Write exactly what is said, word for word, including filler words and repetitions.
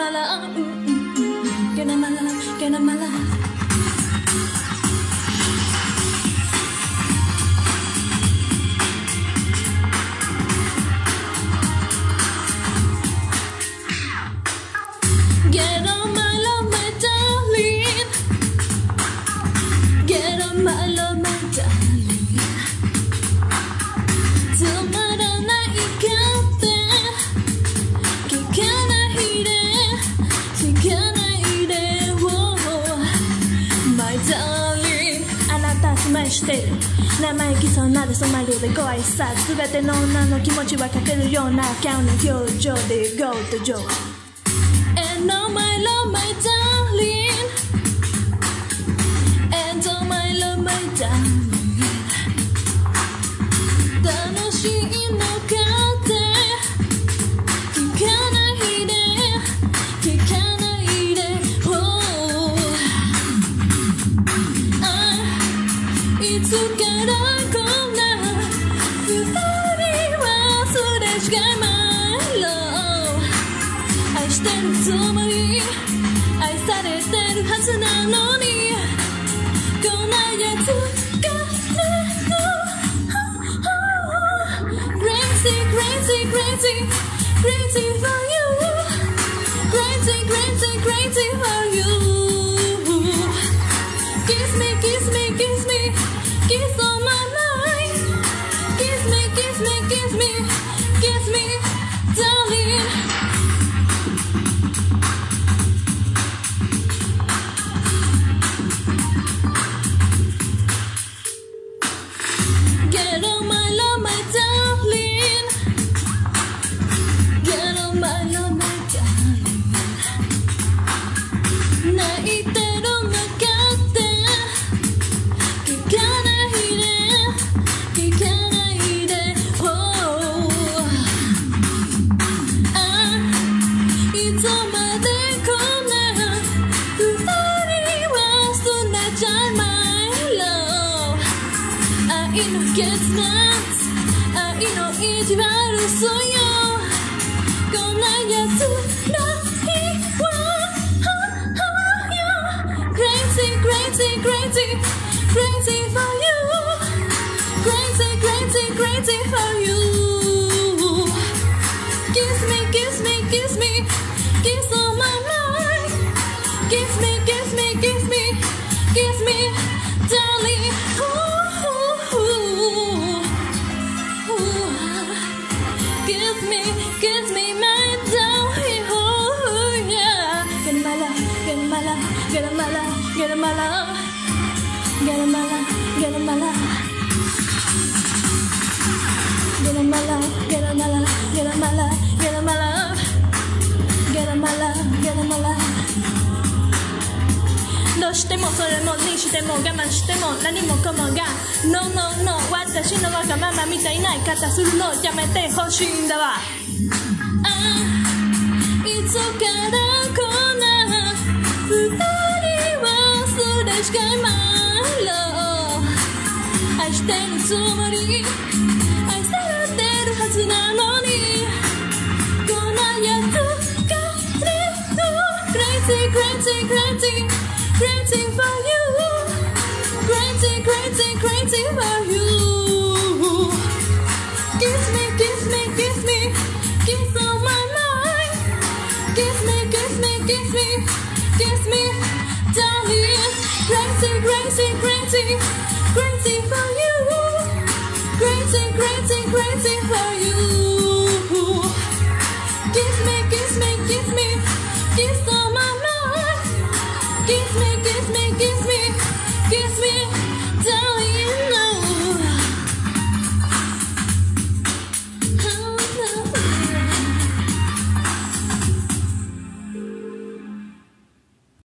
my love, get on my love, get on my love. Get on my love, my darling. Get on my love, my darling. つまらないかって聞かないで聞かないで oh, my darling あなたスマイしてる生意気そうなるそマリオでご挨拶すべての女の気持ちはかけるような顔の表情で Go to Joe And oh my love my darling And oh my love my darling 楽しいのかって聞かないで聞かないで oh あいつからこんな二人忘れちゃいmy love 愛してるつもり愛されてるはずなのにこんなやつがねCrazy, crazy, crazy for you. Crazy, crazy, crazy for you. Kiss me, kiss me, kiss me, kiss on my mind. Kiss me, kiss me, kiss me, kiss me, darling. Get on my love, my darling. Get on my love, my darling. 泣いてるのかって聞かないで聞かないで oh あいつまでこんな二人忘れちゃいmy love 愛の結末愛の意地悪そうよこんなやつないわ Crazy, crazy, crazy, crazy for you Crazy, crazy, crazy for you Kiss me, kiss me, kiss me Kiss on my mind Kiss me, kiss me, kiss me Kiss me, darling ooh, ooh, ooh, ooh. Kiss me, kiss me, my darling, oh yeah. Get in my love, get in my love, get in my love, get in my love, get in my love, get in my love, get in my love, get in my love, get in my love, get in my love, get in my love, get in my love. どうしてもそれもにしても我慢しても何もかもが No no no 私のわがままみたいな言い方するのやめてほしいんだわあいつからこんな二人忘れちゃいmy love 愛してるつもり愛されてるはずなのにこんなやつがね Crazy crazy crazy Crazy for you, crazy, crazy, crazy for you. Kiss me, kiss me, kiss me, kiss on my mind. Kiss me, kiss me, kiss me, kiss me, darling. Crazy, crazy, crazy, crazy.